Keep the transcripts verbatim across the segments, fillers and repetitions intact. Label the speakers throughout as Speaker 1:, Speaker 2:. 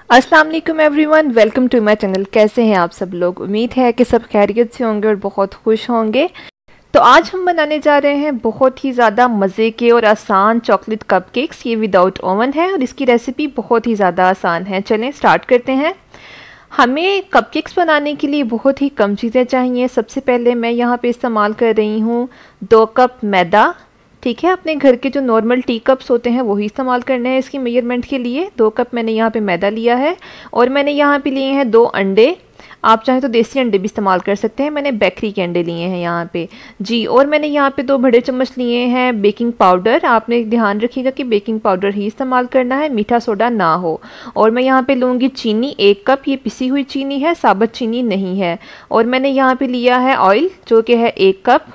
Speaker 1: अस्सलाम वालेकुम everyone, welcome to my channel. कैसे हैं आप सब लोग? उम्मीद है कि सब खैरियत से होंगे और बहुत खुश होंगे। तो आज हम बनाने जा रहे हैं बहुत ही ज़्यादा मज़े के और आसान चॉकलेट कपकेक्स। ये विदाउट ओवन है और इसकी रेसिपी बहुत ही ज़्यादा आसान है। चलें स्टार्ट करते हैं। हमें कपकेक्स बनाने के लिए बहुत ही कम चीज़ें चाहिए। सबसे पहले मैं यहाँ पे इस्तेमाल कर रही हूँ दो कप मैदा। ठीक है, अपने घर के जो नॉर्मल टी कप्स होते हैं वही इस्तेमाल करने हैं इसकी मेजरमेंट के लिए। दो कप मैंने यहाँ पे मैदा लिया है और मैंने यहाँ पे लिए हैं दो अंडे। आप चाहें तो देसी अंडे भी इस्तेमाल कर सकते हैं, मैंने बेकरी के अंडे लिए हैं यहाँ पे जी। और मैंने यहाँ पे दो बड़े चम्मच लिए हैं बेकिंग पाउडर। आपने ध्यान रखिएगा कि बेकिंग पाउडर ही इस्तेमाल करना है, मीठा सोडा ना हो। और मैं यहाँ पे लूँगी चीनी एक कप, ये पिसी हुई चीनी है, साबुत चीनी नहीं है। और मैंने यहाँ पे लिया है ऑयल जो कि है एक कप।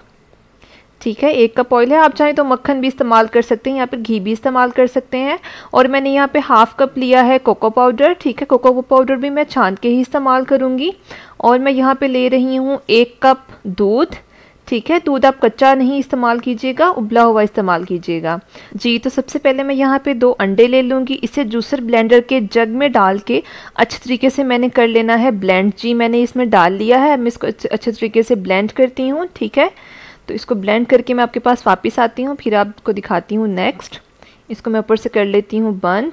Speaker 1: ठीक है, एक कप ऑयल है। आप चाहें तो मक्खन भी इस्तेमाल कर सकते हैं, यहाँ पे घी भी इस्तेमाल कर सकते हैं। और मैंने यहाँ पे हाफ कप लिया है कोको पाउडर। ठीक है, कोको पाउडर भी मैं छान के ही इस्तेमाल करूँगी। और मैं यहाँ पे ले रही हूँ एक कप दूध। ठीक है, दूध आप कच्चा नहीं इस्तेमाल कीजिएगा, उबला हुआ इस्तेमाल कीजिएगा जी। तो सबसे पहले मैं यहाँ पे दो अंडे ले लूँगी। इसे जूसर ब्लेंडर के जग में डाल के अच्छे तरीके से मैंने कर लेना है ब्लेंड जी। मैंने इसमें डाल लिया है, मैं इसको अच्छे तरीके से ब्लेंड करती हूँ। ठीक है, तो इसको ब्लेंड करके मैं आपके पास वापस आती हूँ, फिर आपको दिखाती हूँ नेक्स्ट। इसको मैं ऊपर से कर लेती हूँ बंद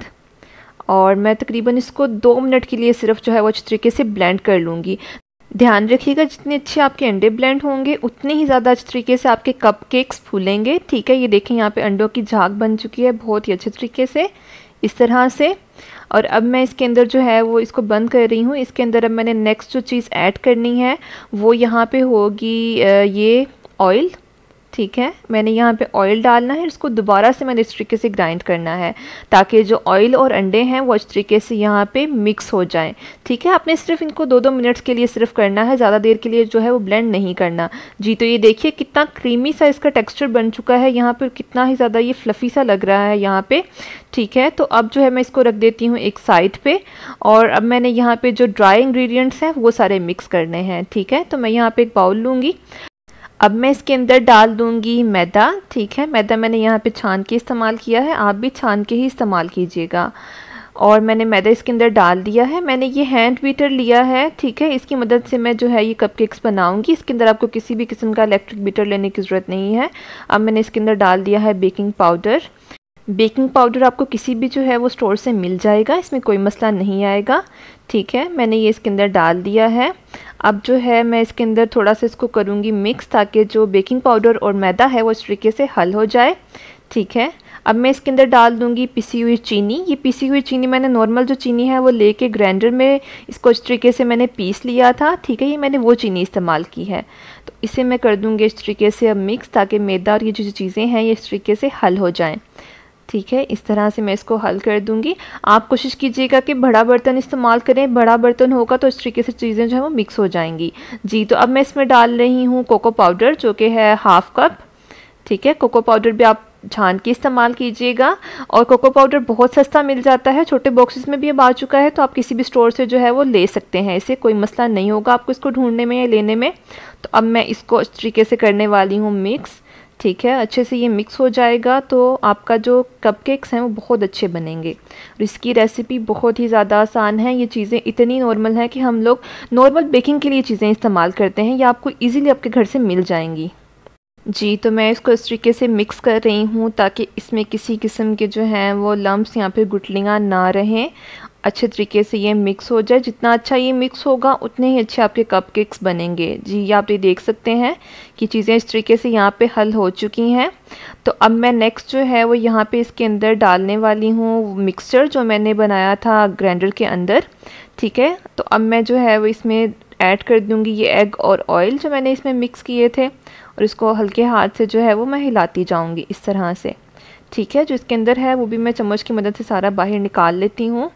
Speaker 1: और मैं तकरीबन इसको दो मिनट के लिए सिर्फ जो है वो अच्छे तरीके से ब्लेंड कर लूँगी। ध्यान रखिएगा जितने अच्छे आपके अंडे ब्लेंड होंगे उतने ही ज़्यादा अच्छे तरीके से आपके कपकेक्स फूलेंगे। ठीक है, ये देखें यहाँ पे अंडों की झाग बन चुकी है बहुत ही अच्छे तरीके से इस तरह से। और अब मैं इसके अंदर जो है वो इसको बंद कर रही हूँ। इसके अंदर अब मैंने नेक्स्ट जो चीज़ ऐड करनी है वो यहाँ पे होगी ये ऑयल। ठीक है, मैंने यहाँ पे ऑयल डालना है, इसको दोबारा से मैंने इस तरीके से ग्राइंड करना है ताकि जो ऑयल और अंडे हैं वो इस तरीके से यहाँ पे मिक्स हो जाएं। ठीक है, आपने सिर्फ इनको दो दो मिनट्स के लिए सिर्फ करना है, ज़्यादा देर के लिए जो है वो ब्लेंड नहीं करना जी। तो ये देखिए कितना क्रीमी सा इसका टेक्स्चर बन चुका है यहाँ पर, कितना ही ज़्यादा ये फ्लफ़ी सा लग रहा है यहाँ पे। ठीक है, तो अब जो है मैं इसको रख देती हूँ एक साइड पे। और अब मैंने यहाँ पे जो ड्राई इंग्रेडिएंट्स हैं वो सारे मिक्स करने हैं। ठीक है, तो मैं यहाँ पे एक बाउल लूँगी। अब मैं इसके अंदर डाल दूंगी मैदा। ठीक है, मैदा मैंने यहाँ पे छान के इस्तेमाल किया है, आप भी छान के ही इस्तेमाल कीजिएगा। और मैंने मैदा इसके अंदर डाल दिया है। मैंने ये हैंड बीटर लिया है। ठीक है, इसकी मदद से मैं जो है ये कपकेक्स बनाऊंगी। इसके अंदर आपको किसी भी किस्म का इलेक्ट्रिक बीटर लेने की ज़रूरत नहीं है। अब मैंने इसके अंदर डाल दिया है बेकिंग पाउडर। बेकिंग पाउडर आपको किसी भी जो है वो स्टोर से मिल जाएगा, इसमें कोई मसला नहीं आएगा। ठीक है, मैंने ये इसके अंदर डाल दिया है। अब जो है मैं इसके अंदर थोड़ा सा इसको करूँगी मिक्स ताकि जो बेकिंग पाउडर और मैदा है वो इस तरीके से हल हो जाए। ठीक है, अब मैं इसके अंदर डाल दूँगी पिसी हुई चीनी। ये पिसी हुई चीनी मैंने नॉर्मल जो चीनी है वो लेके ग्राइंडर में इसको इस तरीके से मैंने पीस लिया था। ठीक है, ये मैंने वो चीनी इस्तेमाल की है। तो इसे मैं कर दूँगी इस तरीके से अब मिक्स ताकि मैदा और ये जो चीज़ें हैं ये इस तरीके से हल हो जाएँ। ठीक है, इस तरह से मैं इसको हल कर दूंगी। आप कोशिश कीजिएगा कि बड़ा बर्तन इस्तेमाल करें, बड़ा बर्तन होगा तो इस तरीके से चीज़ें जो है वो मिक्स हो जाएंगी जी। तो अब मैं इसमें डाल रही हूँ कोको पाउडर जो कि है हाफ कप। ठीक है, कोको पाउडर भी आप छान के इस्तेमाल कीजिएगा। और कोको पाउडर बहुत सस्ता मिल जाता है, छोटे बॉक्सेस में भी अब आ चुका है, तो आप किसी भी स्टोर से जो है वो ले सकते हैं, इसे कोई मसला नहीं होगा आपको इसको ढूंढने में या लेने में। तो अब मैं इसको इस तरीके से करने वाली हूँ मिक्स। ठीक है, अच्छे से ये मिक्स हो जाएगा तो आपका जो कपकेक्स हैं वो बहुत अच्छे बनेंगे। और इसकी रेसिपी बहुत ही ज़्यादा आसान है। ये चीज़ें इतनी नॉर्मल हैं कि हम लोग नॉर्मल बेकिंग के लिए चीज़ें इस्तेमाल करते हैं, या आपको इजीली आपके घर से मिल जाएंगी जी। तो मैं इसको इस तरीके से मिक्स कर रही हूँ ताकि इसमें किसी किस्म के जो हैं वो लम्प्स यहाँ पे गुठलियाँ ना रहें, अच्छे तरीके से ये मिक्स हो जाए। जितना अच्छा ये मिक्स होगा उतने ही अच्छे आपके कपकेक्स बनेंगे जी। आप ये देख सकते हैं कि चीज़ें इस तरीके से यहाँ पे हल हो चुकी हैं। तो अब मैं नेक्स्ट जो है वो यहाँ पे इसके अंदर डालने वाली हूँ मिक्सचर जो मैंने बनाया था ग्राइंडर के अंदर। ठीक है, तो अब मैं जो है वो इसमें ऐड कर दूँगी ये एग और ऑयल जो मैंने इसमें मिक्स किए थे, और इसको हल्के हाथ से जो है वो मैं हिलाती जाऊँगी इस तरह से। ठीक है, जो इसके अंदर है वो भी मैं चम्मच की मदद से सारा बाहर निकाल लेती हूँ।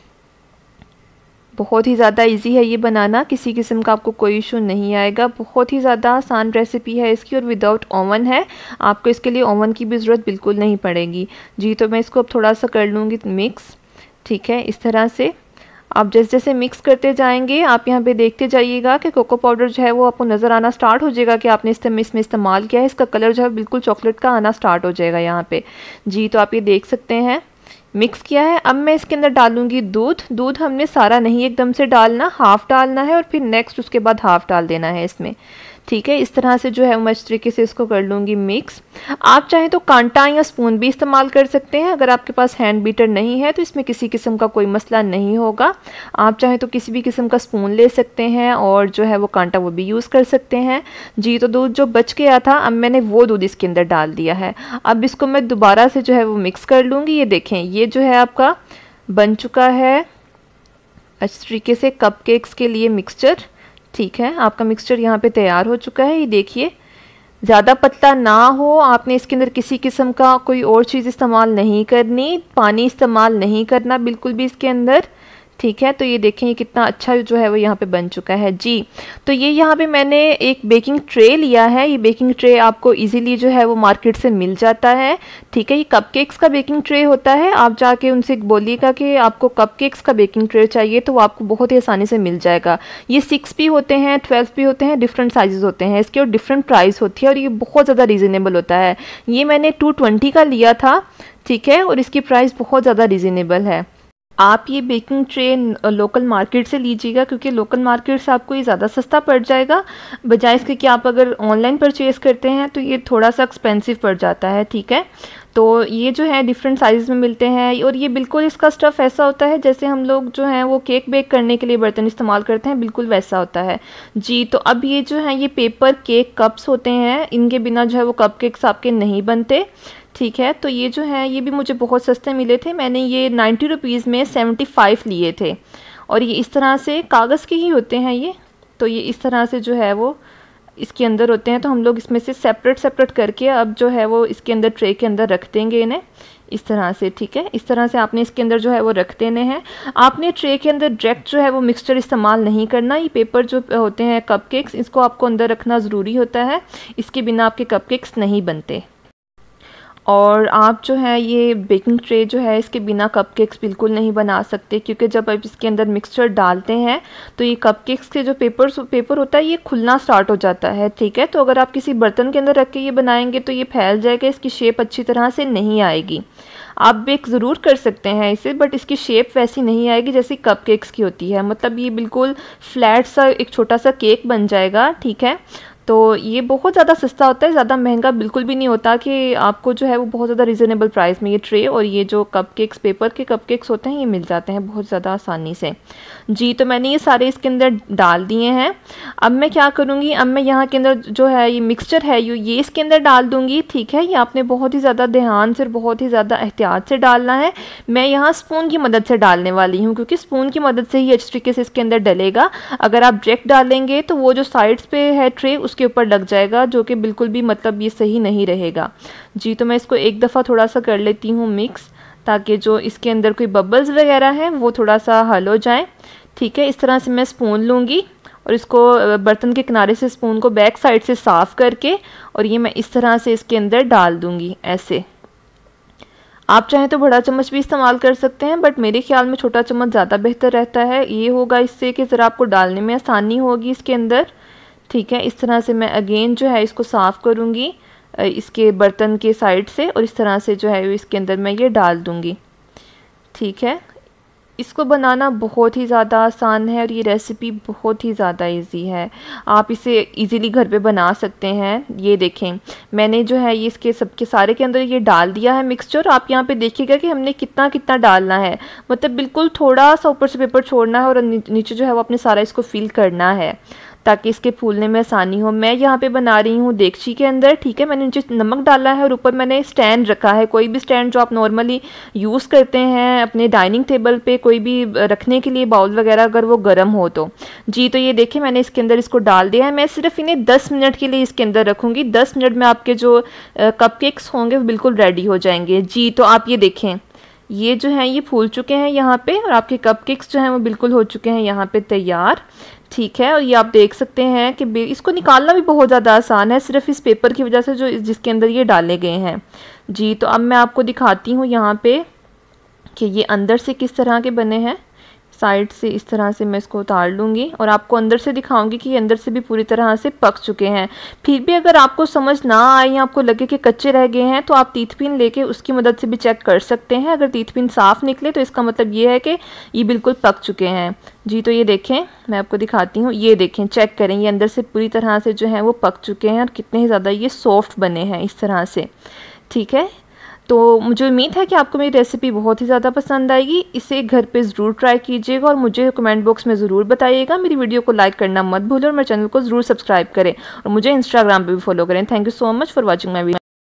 Speaker 1: बहुत ही ज़्यादा इजी है ये बनाना, किसी किस्म का आपको कोई इशू नहीं आएगा। बहुत ही ज़्यादा आसान रेसिपी है इसकी और विदाउट ओवन है, आपको इसके लिए ओवन की भी ज़रूरत बिल्कुल नहीं पड़ेगी जी। तो मैं इसको अब थोड़ा सा कर लूँगी मिक्स। ठीक है, इस तरह से आप जैसे जैसे मिक्स करते जाएंगे आप यहाँ पे देखते जाइएगा कि कोको पाउडर जो है वो आपको नज़र आना स्टार्ट हो जाएगा कि आपने इसमें इसमें इस्तेमाल किया है। इसका कलर जो है बिल्कुल चॉकलेट का आना स्टार्ट हो जाएगा यहाँ पे जी। तो आप ये देख सकते हैं मिक्स किया है। अब मैं इसके अंदर डालूंगी दूध। दूध हमने सारा नहीं एकदम से डालना, हाफ़ डालना है और फिर नेक्स्ट उसके बाद हाफ़ डाल देना है इसमें, ठीक है। इस तरह से जो है मैं इस तरीके से इसको कर लूँगी मिक्स। आप चाहें तो कांटा या स्पून भी इस्तेमाल कर सकते हैं। अगर आपके पास हैंड बीटर नहीं है तो इसमें किसी किस्म का कोई मसला नहीं होगा। आप चाहें तो किसी भी किस्म का स्पून ले सकते हैं और जो है वो कांटा वो भी यूज़ कर सकते हैं जी। तो दूध जो बच गया था अब मैंने वो दूध इसके अंदर डाल दिया है। अब इसको मैं दोबारा से जो है वो मिक्स कर लूँगी। ये देखें, ये जो है आपका बन चुका है अच्छी तरीके से कपकेक्स के लिए मिक्सचर, ठीक है। आपका मिक्सचर यहाँ पे तैयार हो चुका है। ये देखिए, ज़्यादा पतला ना हो। आपने इसके अंदर किसी किस्म का कोई और चीज़ इस्तेमाल नहीं करनी, पानी इस्तेमाल नहीं करना बिल्कुल भी इसके अंदर, ठीक है। तो ये देखें ये कितना अच्छा जो है वो यहाँ पे बन चुका है जी। तो ये यहाँ पे मैंने एक बेकिंग ट्रे लिया है। ये बेकिंग ट्रे आपको इजीली जो है वो मार्केट से मिल जाता है, ठीक है। ये कपकेक्स का बेकिंग ट्रे होता है। आप जाके उनसे बोलिएगा कि आपको कपकेक्स का बेकिंग ट्रे चाहिए तो वो आपको बहुत ही आसानी से मिल जाएगा। ये सिक्स भी होते हैं, ट्वेल्व भी होते हैं, डिफरेंट साइजेस होते हैं इसके और डिफरेंट प्राइस होती है और ये बहुत ज़्यादा रीज़नेबल होता है। ये मैंने टू ट्वेंटी का लिया था, ठीक है, और इसकी प्राइस बहुत ज़्यादा रीज़नेबल है। आप ये बेकिंग ट्रे लोकल मार्केट से लीजिएगा क्योंकि लोकल मार्केट से आपको ये ज़्यादा सस्ता पड़ जाएगा, बजाय इसके कि आप अगर ऑनलाइन परचेज़ करते हैं तो ये थोड़ा सा एक्सपेंसिव पड़ जाता है, ठीक है। तो ये जो है डिफरेंट साइज़ में मिलते हैं और ये बिल्कुल इसका स्टफ़ ऐसा होता है जैसे हम लोग जो हैं वो केक बेक करने के लिए बर्तन इस्तेमाल करते हैं, बिल्कुल वैसा होता है जी। तो अब ये जो है ये पेपर केक कप्स होते हैं, इनके बिना जो है वो कप केक्स आपके नहीं बनते, ठीक है। तो ये जो है ये भी मुझे बहुत सस्ते मिले थे। मैंने ये नाइन्टी रुपीज़ में सेवेंटी फाइव लिए थे और ये इस तरह से कागज़ के ही होते हैं ये। तो ये इस तरह से जो है वो इसके अंदर होते हैं। तो हम लोग इसमें से सेपरेट सेपरेट करके अब जो है वो इसके अंदर ट्रे के अंदर रख देंगे इन्हें इस तरह से, ठीक है। इस तरह से आपने इसके अंदर जो है वो रख देने हैं। आपने ट्रे के अंदर डायरेक्ट जो है वो मिक्सचर इस्तेमाल नहीं करना। ये पेपर जो होते हैं कपकेक्स, इसको आपको अंदर रखना ज़रूरी होता है, इसके बिना आपके कपकेक्स नहीं बनते। और आप जो है ये बेकिंग ट्रे जो है इसके बिना कपकेक्स बिल्कुल नहीं बना सकते क्योंकि जब आप इसके अंदर मिक्सचर डालते हैं तो ये कपकेक्स के जो पेपर पेपर होता है ये खुलना स्टार्ट हो जाता है, ठीक है। तो अगर आप किसी बर्तन के अंदर रख के ये बनाएंगे तो ये फैल जाएगा, इसकी शेप अच्छी तरह से नहीं आएगी। आप बेक ज़रूर कर सकते हैं इसे, बट इसकी शेप वैसी नहीं आएगी जैसी कपकेक्स की होती है। मतलब ये बिल्कुल फ्लैट सा एक छोटा सा केक बन जाएगा, ठीक है। तो ये बहुत ज़्यादा सस्ता होता है, ज़्यादा महंगा बिल्कुल भी नहीं होता कि आपको जो है वो बहुत ज़्यादा रीज़नेबल प्राइस में ये ट्रे और ये जो कपकेक्स पेपर के कपकेक्स होते हैं ये मिल जाते हैं बहुत ज़्यादा आसानी से जी। तो मैंने ये सारे इसके अंदर डाल दिए हैं। अब मैं क्या करूँगी, अब मैं यहाँ के अंदर जो है ये मिक्सचर है ये ये इसके अंदर डाल दूँगी, ठीक है। ये आपने बहुत ही ज़्यादा ध्यान से बहुत ही ज़्यादा एहतियात से डालना है। मैं यहाँ स्पून की मदद से डालने वाली हूँ क्योंकि स्पून की मदद से ही अच्छी तरीके से इसके अंदर डलेगा। अगर आप डायरेक्ट डालेंगे तो वो जो साइड्स पे है ट्रे उसके ऊपर लग जाएगा, जो कि बिल्कुल भी मतलब ये सही नहीं रहेगा जी। तो मैं इसको एक दफ़ा थोड़ा सा कर लेती हूँ मिक्स, ताकि जो इसके अंदर कोई बबल्स वगैरह हैं वो थोड़ा सा हल हो जाए, ठीक है। इस तरह से मैं स्पून लूँगी और इसको बर्तन के किनारे से स्पून को बैक साइड से साफ़ करके और ये मैं इस तरह से इसके अंदर डाल दूँगी ऐसे। आप चाहें तो बड़ा चम्मच भी इस्तेमाल कर सकते हैं, बट मेरे ख्याल में छोटा चम्मच ज़्यादा बेहतर रहता है। ये होगा इससे कि ज़रा आपको डालने में आसानी होगी इसके अंदर, ठीक है। इस तरह से मैं अगेन जो है इसको साफ़ करूँगी इसके बर्तन के साइड से और इस तरह से जो है इसके अंदर मैं ये डाल दूँगी, ठीक है। इसको बनाना बहुत ही ज़्यादा आसान है और ये रेसिपी बहुत ही ज़्यादा इजी है। आप इसे इजीली घर पे बना सकते हैं। ये देखें मैंने जो है ये इसके सबके सारे के अंदर ये डाल दिया है मिक्सचर। आप यहाँ पे देखिएगा कि हमने कितना कितना डालना है, मतलब बिल्कुल थोड़ा सा ऊपर से पेपर छोड़ना है और नीचे जो है वो अपने सारा इसको फिल करना है ताकि इसके फूलने में आसानी हो। मैं यहाँ पे बना रही हूँ देगची के अंदर, ठीक है। मैंने नीचे नमक डाला है और ऊपर मैंने स्टैंड रखा है, कोई भी स्टैंड जो आप नॉर्मली यूज़ करते हैं अपने डाइनिंग टेबल पे, कोई भी रखने के लिए बाउल वगैरह अगर वो गर्म हो तो जी। तो ये देखिए मैंने इसके अंदर इसको डाल दिया है। मैं सिर्फ इन्हें दस मिनट के लिए इसके अंदर रखूँगी। दस मिनट में आपके जो कपकेक्स होंगे वो बिल्कुल रेडी हो जाएंगे जी। तो आप ये देखें ये जो है ये फूल चुके हैं यहाँ पे और आपके कपकेक्स जो हैं वो बिल्कुल हो चुके हैं यहाँ पे तैयार, ठीक है। और ये आप देख सकते हैं कि इसको निकालना भी बहुत ज़्यादा आसान है, सिर्फ इस पेपर की वजह से जो जिसके अंदर ये डाले गए हैं जी। तो अब मैं आपको दिखाती हूँ यहाँ पे कि ये अंदर से किस तरह के बने हैं। साइड से इस तरह से मैं इसको उतार लूँगी और आपको अंदर से दिखाऊंगी कि ये अंदर से भी पूरी तरह से पक चुके हैं। फिर भी अगर आपको समझ ना आए या आपको लगे कि कच्चे रह गए हैं तो आप तीत पिन लेके उसकी मदद से भी चेक कर सकते हैं। अगर तीत पिन साफ़ निकले तो इसका मतलब ये है कि ये बिल्कुल पक चुके हैं जी। तो ये देखें, मैं आपको दिखाती हूँ, ये देखें, चेक करें, ये अंदर से पूरी तरह से जो है वो पक चुके हैं और कितने ही ज़्यादा ये सॉफ्ट बने हैं इस तरह से। ठीक है, तो मुझे उम्मीद है कि आपको मेरी रेसिपी बहुत ही ज़्यादा पसंद आएगी। इसे घर पे ज़रूर ट्राई कीजिएगा और मुझे कमेंट बॉक्स में ज़रूर बताइएगा। मेरी वीडियो को लाइक करना मत भूलें और मेरे चैनल को ज़रूर सब्सक्राइब करें और मुझे इंस्टाग्राम पे भी फॉलो करें। Thank you so much for watching my video.